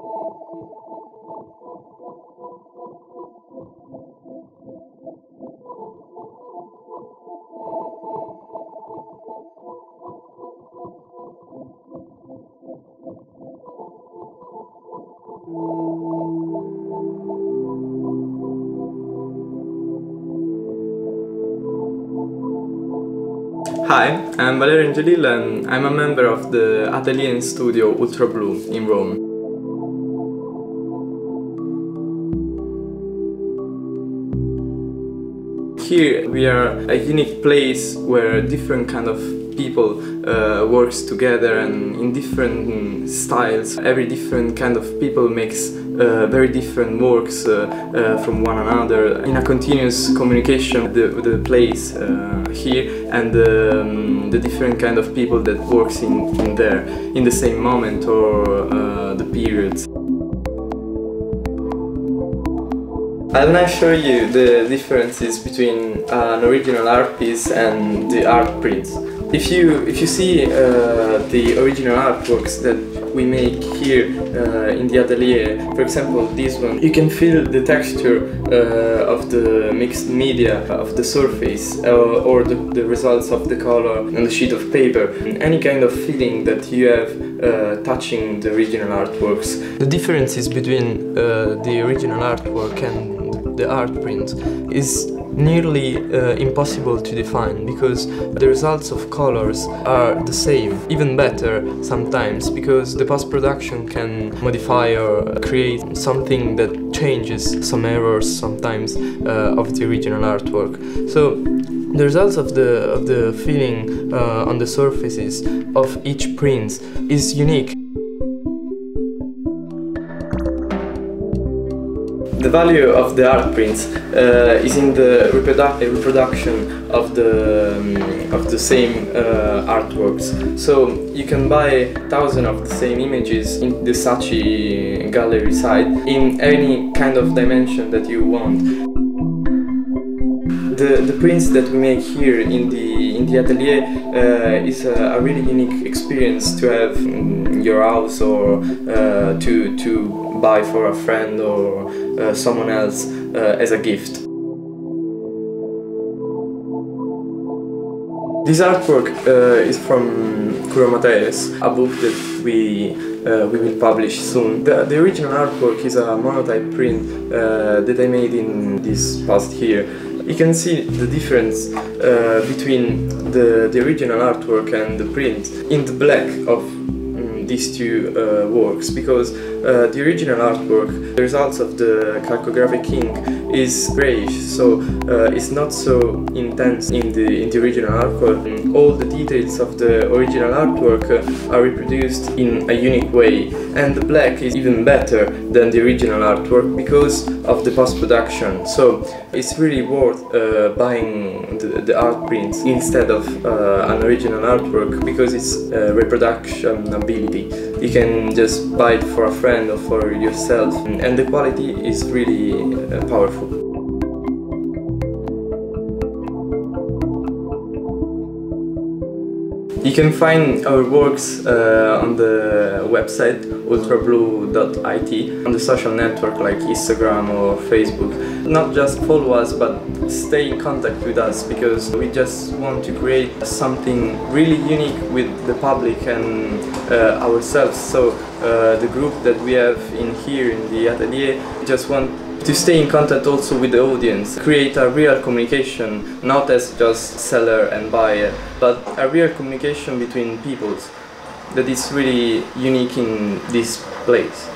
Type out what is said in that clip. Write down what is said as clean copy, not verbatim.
Hi, I'm Valerio Angelil and I'm a member of the Atelier and Studio Ultra Blue in Rome. Here we are a unique place where different kind of people works together and in different styles. Every different kind of people makes very different works from one another in a continuous communication with the place here and the different kind of people that works in there in the same moment or the periods. I'll now show you the differences between an original art piece and the art prints. If you see the original artworks that we make here in the atelier, for example this one, you can feel the texture of the mixed media of the surface or the results of the color on the sheet of paper. Any kind of feeling that you have touching the original artworks. The differences between the original artwork and the art print is nearly impossible to define, because the results of colors are the same, even better sometimes, because the post-production can modify or create something that changes some errors sometimes of the original artwork. So the results of the feeling on the surfaces of each print is unique. The value of the art prints is in the reproduction of the same artworks. So you can buy thousands of the same images in the Saatchi gallery site in any kind of dimension that you want. The prints that we make here in the atelier is a really unique experience to have in your house or to buy for a friend or someone else as a gift. This artwork is from Kuromateres, a book that we will publish soon. The original artwork is a monotype print that I made in this past year. You can see the difference between the original artwork and the print in the black of these two works, because the original artwork, the results of the calcographic ink is grayish, so it's not so intense in the original artwork. All the details of the original artwork are reproduced in a unique way, and the black is even better than the original artwork because of the post-production. So it's really worth buying the art prints instead of an original artwork, because it's reproduction ability. You can just buy it for a friend or for yourself, and the quality is really powerful. You can find our works on the website ultrablue.it, on the social network like Instagram or Facebook. Not just follow us, but stay in contact with us, because we just want to create something really unique with the public and ourselves. So the group that we have in here in the atelier just want to stay in contact also with the audience, create a real communication, not as just seller and buyer, but a real communication between peoples that is really unique in this place.